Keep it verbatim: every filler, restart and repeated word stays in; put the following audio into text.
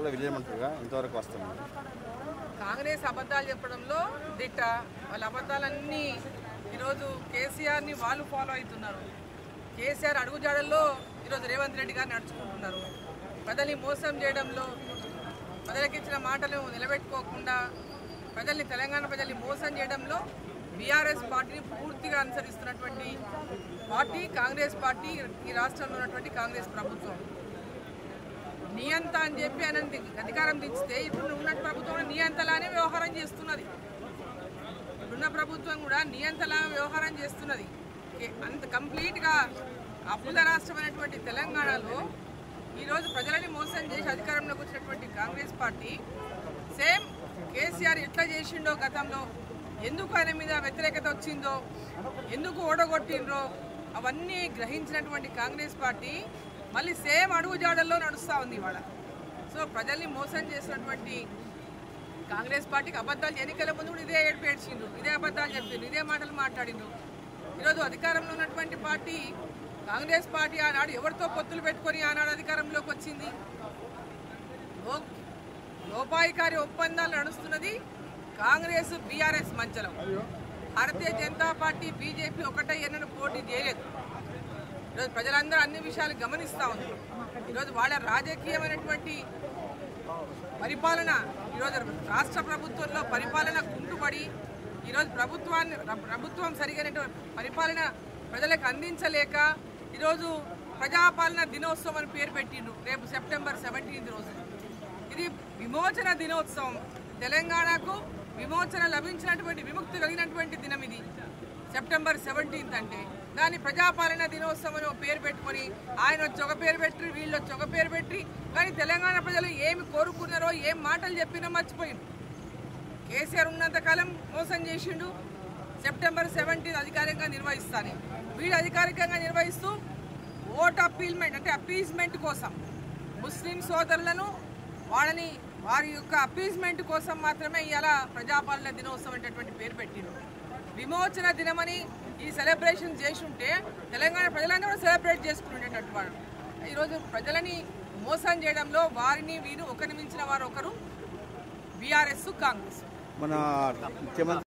కూడా విజయమంటారుగా ఇంతవరకు వస్తుంది. కాంగ్రెస్ అబద్ధాలు చెప్పడంలో దిట్ట. వాళ్ళ అబద్ధాలన్నీ ఈరోజు కేసీఆర్ని వాళ్ళు ఫాలో అవుతున్నారు. కేసీఆర్ అడుగుజాడల్లో ఈరోజు రేవంత్ రెడ్డి గారు నడుచుకుంటున్నారు. ప్రజల్ని మోసం చేయడంలో, ప్రజలకు ఇచ్చిన మాటలు నిలబెట్టుకోకుండా ప్రజల్ని తెలంగాణ ప్రజల్ని మోసం చేయడంలో బీఆర్ఎస్ పార్టీని పూర్తిగా అనుసరిస్తున్నటువంటి పార్టీ కాంగ్రెస్ పార్టీ, ఈ రాష్ట్రంలో ఉన్నటువంటి కాంగ్రెస్ ప్రభుత్వం. నియంత అని చెప్పి ఆయన అధికారం దించితే ఇప్పుడు ఉన్న ప్రభుత్వం నియంతలానే వ్యవహారం చేస్తున్నది. ఇప్పుడున్న ప్రభుత్వం కూడా నియంతలాగా వ్యవహారం చేస్తున్నది. అంత కంప్లీట్గా అప్పుల రాష్ట్రమైనటువంటి తెలంగాణలో ఈరోజు ప్రజలని మోసం చేసి అధికారంలోకి వచ్చినటువంటి కాంగ్రెస్ పార్టీ సేమ్ కేసీఆర్ ఎట్లా చేసిండో గతంలో, ఎందుకు ఆయన మీద వ్యతిరేకత వచ్చిందో, ఎందుకు ఓడగొట్టిండ్రో అవన్నీ గ్రహించినటువంటి కాంగ్రెస్ పార్టీ మళ్ళీ సేమ్ అడుగుజాడల్లో నడుస్తూ ఉంది ఇవాళ. సో ప్రజల్ని మోసం చేసినటువంటి కాంగ్రెస్ పార్టీకి అబద్ధాలు ఎన్నికల ముందు కూడా ఇదే ఏడుపు ఏడ్చిండ్రు, ఇదే అబద్ధాలు చెప్పిండ్రు, ఇదే మాటలు మాట్లాడిండ్రు. ఈరోజు అధికారంలో ఉన్నటువంటి పార్టీ కాంగ్రెస్ పార్టీ ఆనాడు ఎవరితో పొత్తులు పెట్టుకొని ఆనాడు అధికారంలోకి వచ్చింది. లోపాయికారి ఒప్పందాలు నడుస్తున్నది కాంగ్రెస్ బీఆర్ఎస్ మధ్యలో. భారతీయ జనతా పార్టీ బీజేపీ ఒకటే ఎన్నడూ పోటీ చేయలేదు. ఈరోజు ప్రజలందరూ అన్ని విషయాలు గమనిస్తూ ఉన్నారు. ఈరోజు వాళ్ళ రాజకీయమైనటువంటి పరిపాలన, ఈరోజు రాష్ట్ర ప్రభుత్వంలో పరిపాలన కుంటుపడి ఈరోజు ప్రభుత్వాన్ని ప్రభుత్వం సరిగైనటువంటి పరిపాలన ప్రజలకు అందించలేక ఈరోజు ప్రజాపాలన దినోత్సవం అని పేరు పెట్టిండు రేపు సెప్టెంబర్ సెవెంటీన్త్ రోజు. ఇది విమోచన దినోత్సవం. తెలంగాణకు విమోచన లభించినటువంటి విముక్తి కలిగినటువంటి దినం ఇది సెప్టెంబర్ సెవెంటీన్త్ అంటే. దాన్ని ప్రజాపాలన దినోత్సవం అని పేరు పెట్టుకొని ఆయన వచ్చి ఒక పేరు పెట్టి వీళ్ళు వచ్చి ఒక పేరు పెట్టి, కానీ తెలంగాణ ప్రజలు ఏమి కోరుకున్నారో ఏం మాటలు చెప్పినా మర్చిపోయింది. కేసీఆర్ ఉన్నంతకాలం మోసం చేసిండు. సెప్టెంబర్ సెవెంటీన్త్ అధికారికంగా నిర్వహిస్తాను, వీళ్ళు అధికారికంగా నిర్వహిస్తూ ఓట్ అప్పీల్మెంట్ అంటే అప్పీజ్మెంట్ కోసం ముస్లిం సోదరులను వాళ్ళని వారి యొక్క అప్పీజ్మెంట్ కోసం మాత్రమే ఇలా ప్రజాపాలన దినోత్సవం అనేటటువంటి పేరు పెట్టిండు. విమోచన దినమని ఈ సెలబ్రేషన్ చేసి ఉంటే తెలంగాణ ప్రజలందరూ కూడా సెలబ్రేట్ చేసుకునేటట్టు వాడు. ఈరోజు ప్రజలని మోసం చేయడంలో వారిని వీరు ఒకరిని మించిన వారు ఒకరు బీఆర్ఎస్ కాంగ్రెస్. మన ముఖ్యమంత్రి